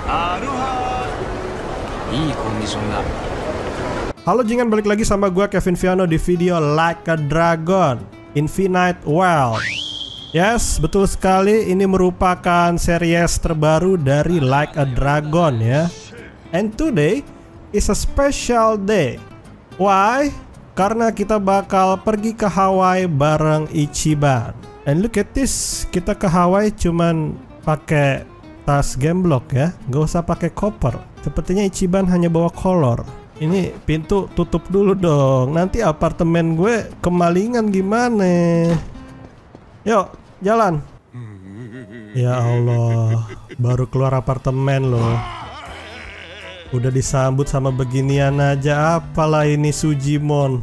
Halo jingan, balik lagi sama gua Kevin Viano di video Like a Dragon Infinite World. Yes, betul sekali, ini merupakan series terbaru dari Like a Dragon ya. And today is a special day. Why? Karena kita bakal pergi ke Hawaii bareng Ichiban. And look at this, kita ke Hawaii cuman pakai tas gemblok ya, gak usah pakai koper. Sepertinya Ichiban hanya bawa kolor. Ini pintu tutup dulu dong, nanti apartemen gue kemalingan gimana. Yuk, jalan. Ya Allah, baru keluar apartemen loh, udah disambut sama beginian aja. Apalah ini Sujimon.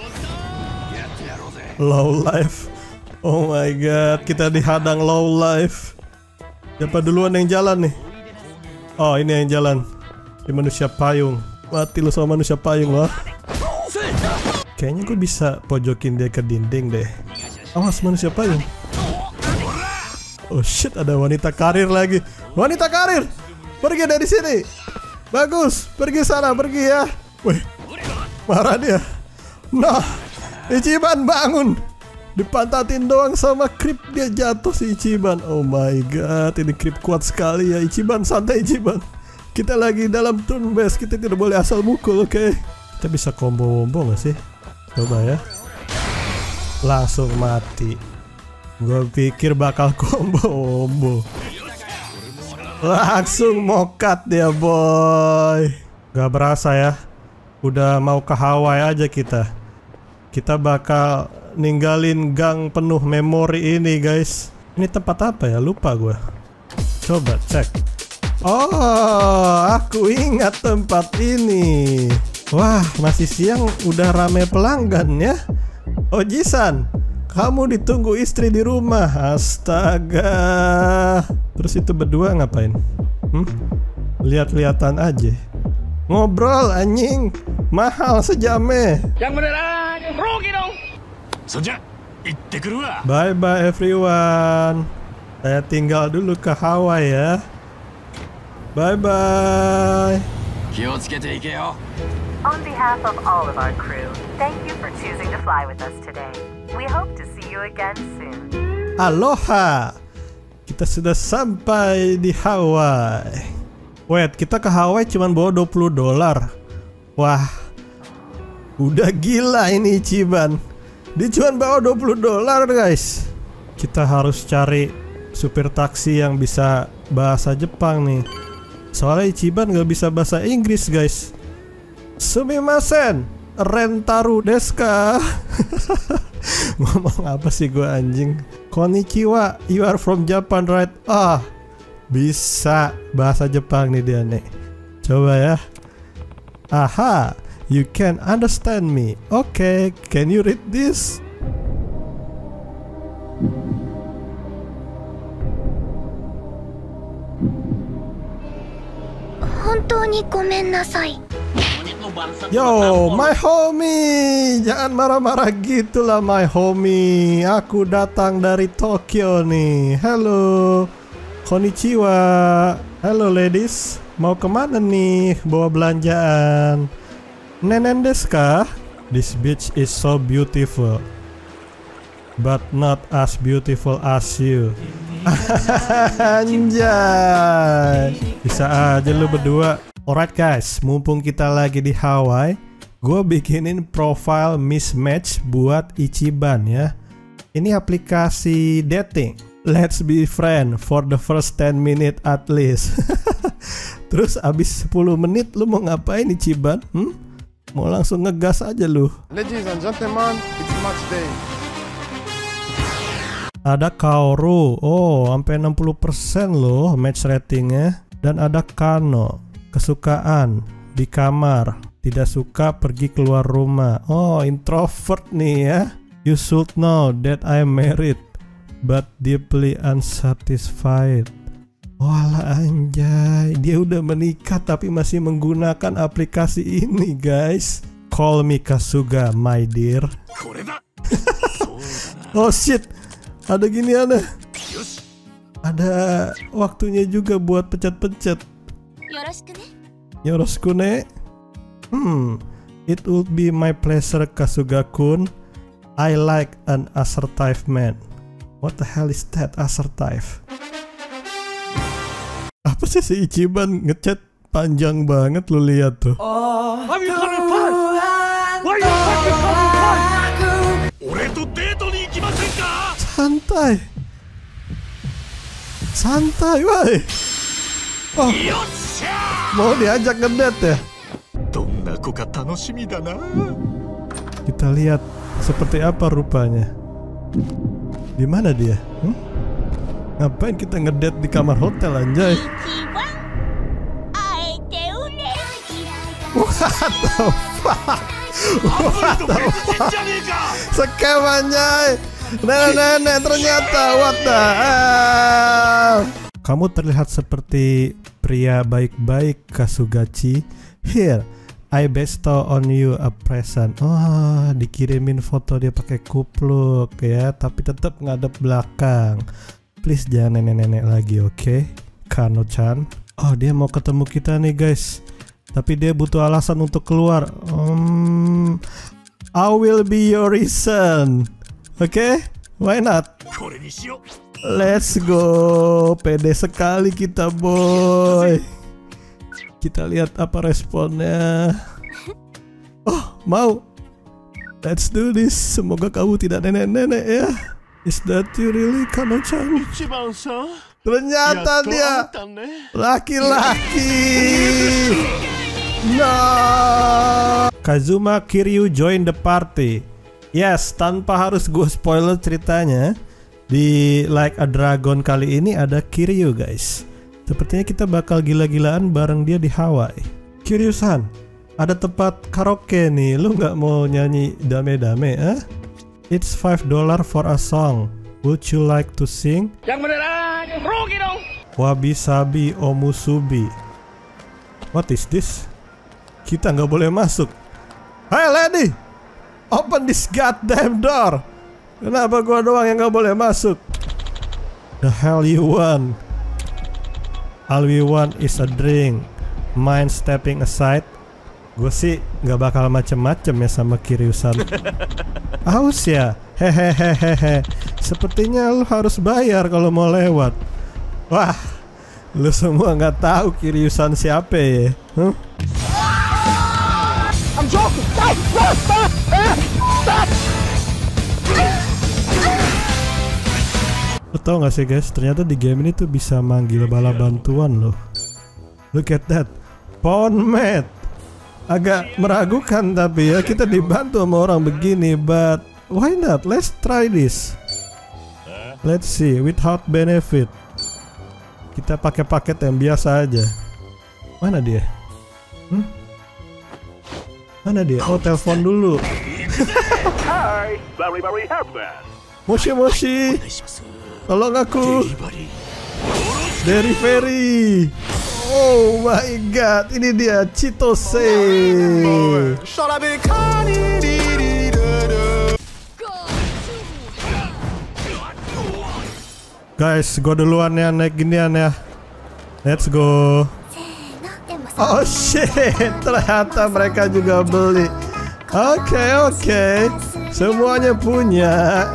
Low life. Oh my god, kita dihadang low life. Siapa duluan yang jalan nih? Oh, ini yang jalan. Di manusia payung. Mati lu sama manusia payung loh. Kayaknya gue bisa pojokin dia ke dinding deh. Awas manusia payung. Oh shit, ada wanita karir lagi. Wanita karir, pergi dari sini. Bagus, pergi sana, pergi ya. Wih, marah dia. Nah, Ichiban bangun. Dipantatin doang sama creep, dia jatuh si Ichiban. Oh my god, ini creep kuat sekali ya. Ichiban, santai Ichiban. Kita lagi dalam turn base, kita tidak boleh asal mukul, oke? Kita bisa combo-combo gak sih? Coba ya. Langsung mati. Gue pikir bakal combo-combo. Langsung mokat dia boy. Gak berasa ya, udah mau ke Hawaii aja kita. Kita bakal ninggalin gang penuh memori ini guys. Ini tempat apa ya? Lupa gue. Coba cek. Oh, aku ingat tempat ini. Wah, masih siang udah rame pelanggan ya. Oji-san, kamu ditunggu istri di rumah. Astaga. Terus itu berdua ngapain? Lihat-lihatan aja. Ngobrol anjing. Mahal sejamnya. Yang beneran, rugi dong. Bye bye everyone. Saya tinggal dulu ke Hawaii ya. Bye bye. On behalf of all of our crew, thank you for choosing to fly with us today. We hope to see you again soon. Aloha. Kita sudah sampai di Hawaii. Wait, kita ke Hawaii cuman bawa $20. Wah, udah gila ini Ichiban. Dia cuma bawa $20 guys. Kita harus cari supir taksi yang bisa bahasa Jepang nih. Soalnya Ichiban gak bisa bahasa Inggris guys. Sumimasen, rentaru desu ka? Ngomong apa sih gue anjing? Konnichiwa, you are from Japan right? Ah, bisa bahasa Jepang nih dia nih. Coba ya. Aha, you can understand me. Okay, can you read this? Yo, my homie, jangan marah-marah gitulah my homie. Aku datang dari Tokyo nih. Hello, konnichiwa. Hello ladies, mau kemana nih? Bawa belanjaan. Nenen desu ka? This beach is so beautiful, but not as beautiful as you. Anjay, bisa aja lu berdua. Alright guys, mumpung kita lagi di Hawaii, gue bikinin profile mismatch buat Ichiban ya. Ini aplikasi dating. Let's be friend for the first 10 minutes at least. Terus abis 10 menit lu mau ngapain Ichiban? Mau langsung ngegas aja lu. Ladies and gentlemen, it's match day. Ada Kaoru, oh sampai 60% loh match ratingnya. Dan ada Kano, kesukaan di kamar, tidak suka pergi keluar rumah. Oh, introvert nih ya. You should know that I'm married but deeply unsatisfied. Walah anjay, dia udah menikah tapi masih menggunakan aplikasi ini guys. Call me Kasuga my dear. Oh shit, ada ginian. Ada waktunya juga buat pencet-pencet. Yoroshikune. It would be my pleasure, Kasuga-kun. I like an assertive man. What the hell is that, assertive? Apa sih si Ichiban ngechat panjang banget, lu lihat tuh. Why you having fun? Why you fucking having fun? Santai. Santai, woi. Oh, mau diajak ngedate ya? Kita lihat seperti apa rupanya. Di mana dia? Ngapain kita ngedate di kamar hotel, anjay? What the fuck? What the fuck? Scam, anjay. Nenek-nenek ternyata. What the hell? Kamu terlihat seperti pria baik-baik, Kasugachi. Here, I bestow on you a present. Oh, dikirimin foto dia pakai kupluk ya, tapi tetap ngadep belakang. Please jangan nenek-nenek lagi, oke? Kano-chan. Oh, dia mau ketemu kita nih, guys. Tapi dia butuh alasan untuk keluar. I will be your reason. Oke? Why not? Let's go. Pede sekali kita, boy. Kita lihat apa responnya. Oh, mau. Let's do this. Semoga kamu tidak nenek-nenek ya. Is that you really, Kano-chan? Ternyata dia laki-laki. No. Kazuma Kiryu join the party. Yes, tanpa harus gue spoiler ceritanya, di Like a Dragon kali ini ada Kiryu, guys. Sepertinya kita bakal gila-gilaan bareng dia di Hawaii. Kiryu-san, ada tempat karaoke nih. Lu nggak mau nyanyi dame-dame, eh? It's $5 for a song. Would you like to sing? Yang beneran, rugi dong. Wabi-sabi omusubi. What is this? Kita nggak boleh masuk. Hey lady, open this goddamn door. Kenapa gua doang yang nggak boleh masuk? The hell you want? All we want is a drink. Mind stepping aside? Gue sih nggak bakal macem-macem ya sama Kiryu-san. Aus ya? Hehehehehe. Sepertinya lu harus bayar kalau mau lewat. Wah, lu semua nggak tahu Kiryu-san siapa ya? I'm joking. Stop. Lo tau gak sih guys, ternyata di game ini tuh bisa manggil bala bantuan loh. Look at that, Pawn Mat. Agak meragukan tapi ya, kita dibantu sama orang begini. But why not, let's try this. Let's see, without benefit. Kita pakai paket yang biasa aja. Mana dia? Mana dia? Oh, telepon dulu. Hi, very happy. Moshi, tolong aku. Delivery. Oh my god, ini dia Chitose. Guys, gue duluan ya naik ginian ya. Let's go. Oh shit, ternyata mereka juga beli. Oke, semuanya punya.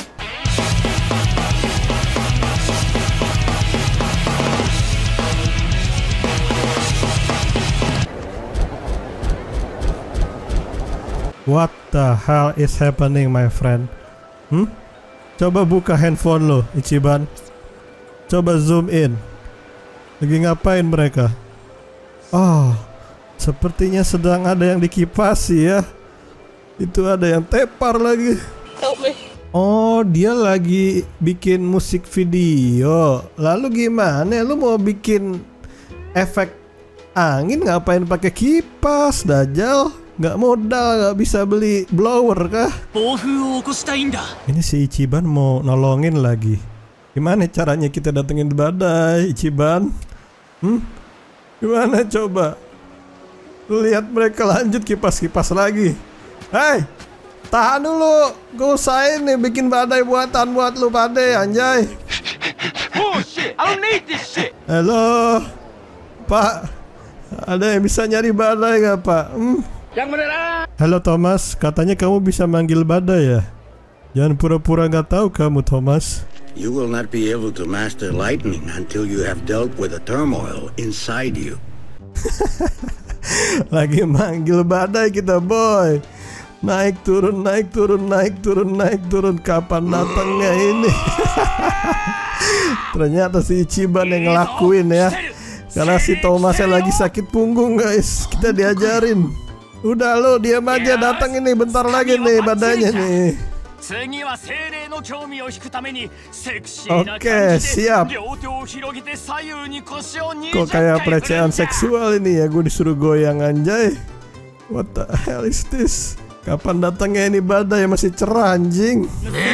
What the hell is happening, my friend? Coba buka handphone lo, Ichiban. Coba zoom in. Lagi ngapain mereka? Oh, sepertinya sedang ada yang dikipasi ya. Itu ada yang tepar lagi. Help me. Oh, dia lagi bikin musik video. Lalu gimana? Lu mau bikin efek angin ngapain pakai kipas, Dajjal? Nggak modal, nggak bisa beli blower kah? Ini si Ichiban mau nolongin lagi. Gimana caranya kita datengin badai, Ichiban? Gimana coba? Lihat mereka lanjut kipas-kipas lagi. Hei, tahan dulu. Gue usahain nih bikin badai buatan buat lu badai, anjay. Bullshit. I don't need this shit. Halo, Pak. Ada yang bisa nyari badai gak Pak? Yang beneran. Halo Thomas, katanya kamu bisa manggil badai ya? Jangan pura-pura gak tahu kamu Thomas. You will not be able to master lightning until you have dealt with the turmoil inside you. Lagi manggil badai kita boy. Naik turun, naik turun, naik turun, naik turun. Kapan datangnya ini? Ternyata si Ichiban yang ngelakuin ya. Karena si Thomasnya lagi sakit punggung guys. Kita diajarin. Udah lo diam aja, datang ini bentar lagi nih badainya nih. Oke, siap. Kok kayak pelecehan seksual ini ya, gue disuruh goyang anjay. What the hell is this? Kapan datangnya ini badai, masih cerah anjing.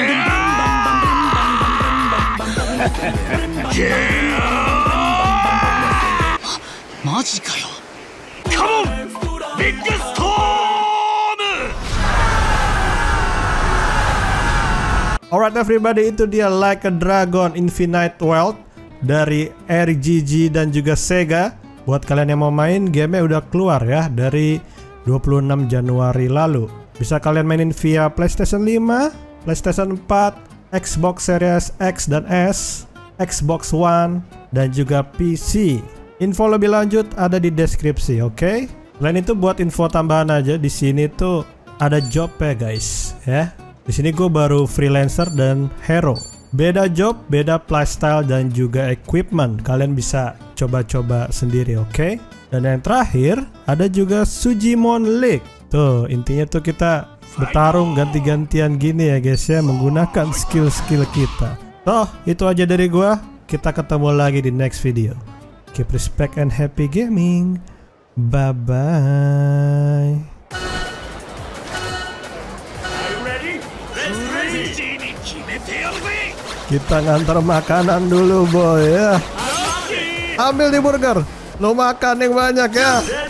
Alright everybody, itu dia Like a Dragon Infinite Wealth dari RGG dan juga Sega. Buat kalian yang mau main, gamenya udah keluar ya dari 26 Januari lalu. Bisa kalian mainin via PlayStation 5, PlayStation 4, Xbox Series X dan S, Xbox One, dan juga PC. Info lebih lanjut ada di deskripsi, oke? Selain itu buat info tambahan aja, di sini tuh ada job ya guys, ya. Di sini gue baru freelancer dan hero. Beda job, beda playstyle dan juga equipment. Kalian bisa coba-coba sendiri, oke? Dan yang terakhir ada juga Sujimon League. Tuh intinya tuh kita bertarung ganti-gantian gini ya guys ya, menggunakan skill-skill kita. Toh itu aja dari gua. Kita ketemu lagi di next video. Keep respect and happy gaming. Bye bye. Kita ngantar makanan dulu boy ya. Ambil di burger. Lo makan yang banyak ya.